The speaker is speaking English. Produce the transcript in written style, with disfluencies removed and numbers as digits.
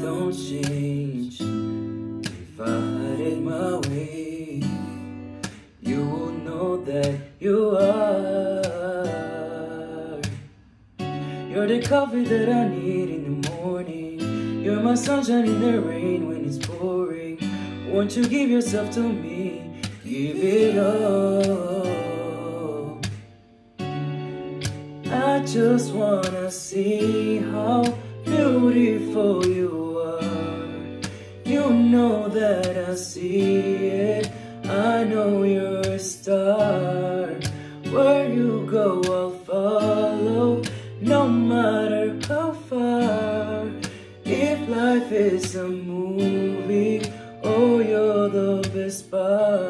don't change. If I had it my way, you will know that you are. You're the coffee that I need in the morning. You're my sunshine in the rain when it's pouring. Won't you give yourself to me? Give it all. I just wanna see how beautiful you are. You know that I see it. I know you're a star. Where you go, I'll follow, no matter how far. If life is a movie, oh, you're the best part.